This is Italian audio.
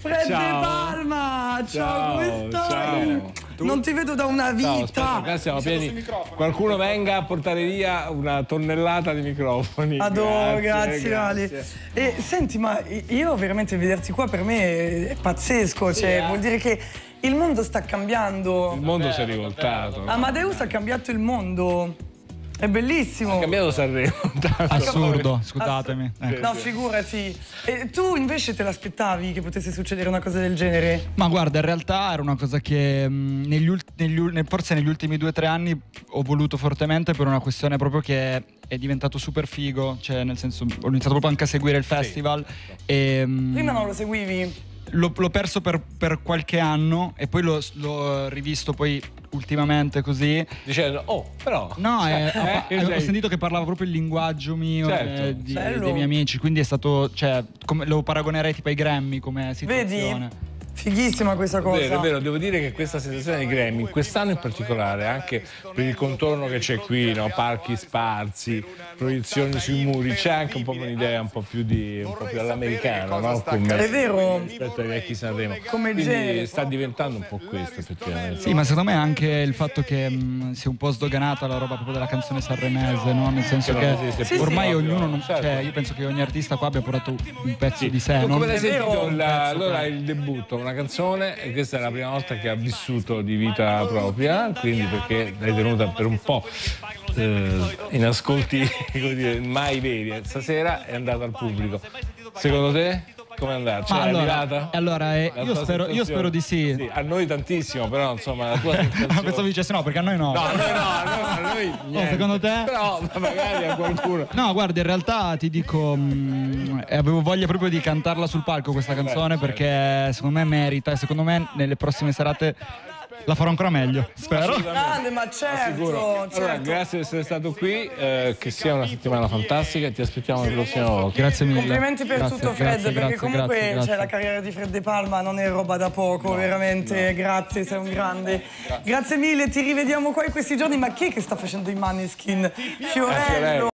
Fred De Palma! Ciao, come stai? Non ti vedo da una vita. Ciao, siamo pieni. Qualcuno venga a portare via una tonnellata di microfoni. Adoro, grazie Ale. E senti, ma io veramente vederti qua per me è pazzesco, cioè vuol dire che il mondo sta cambiando. Il mondo si è rivoltato. Amadeus ha cambiato il mondo. È bellissimo. Ha cambiato Sanremo. Assurdo, scusatemi. No, figurati. E tu invece te l'aspettavi che potesse succedere una cosa del genere? Ma guarda, in realtà era una cosa che forse negli ultimi 2 o 3 anni ho voluto fortemente per una questione proprio che è diventato super figo. Cioè, nel senso, ho iniziato proprio anche a seguire il festival. E, prima non lo seguivi? L'ho perso per qualche anno e poi l'ho rivisto poi ultimamente così. Dicendo, oh, però... No, ho sentito che parlava proprio il linguaggio mio, dei miei amici, quindi è stato, cioè, lo paragonerei tipo ai Grammy come situazione. Vedi? Fighissima questa cosa. È vero, devo dire che questa sensazione dei Grammy, quest'anno in particolare, anche per il contorno che c'è qui, no? Parchi sparsi, proiezioni sui muri, c'è anche un po' un'idea un po' più all'americano, no? È vero. Rispetto ai vecchi Sanremo. Come Quindi genere. sta diventando un po' questo, effettivamente. Sì, ma secondo me anche il fatto che si è un po' sdoganata la roba proprio della canzone sanremese, no? Nel senso che ormai ognuno non, cioè, io penso che ogni artista qua abbia portato un pezzo di sé. Come l'hai sentito allora il debutto? Una canzone, e questa è la prima volta che ha vissuto di vita propria, quindi perché l'hai tenuta per un po' in ascolti come dire, mai veri. Stasera è andata al pubblico. Secondo te come è andata? Cioè, è arrivata? Allora io spero di sì. A noi tantissimo, però insomma la tua sensazione... Pensavo dicessi no, perché a noi no. No, a noi niente. Secondo te? Però magari a qualcuno. No, guarda, in realtà ti dico, avevo voglia proprio di cantarla sul palco questa canzone, perché secondo me merita e secondo me nelle prossime serate la farò ancora meglio, spero. Grande, ma certo. Allora, grazie di essere stato qui, che sia una settimana fantastica e ti aspettiamo la prossima volta. Grazie mille. Complimenti per tutto Fred, perché comunque la carriera di Fred De Palma non è roba da poco, veramente. Grazie, sei un grande. Grazie mille, ti rivediamo qua in questi giorni. Ma chi è che sta facendo i Maneskin? Fiorello.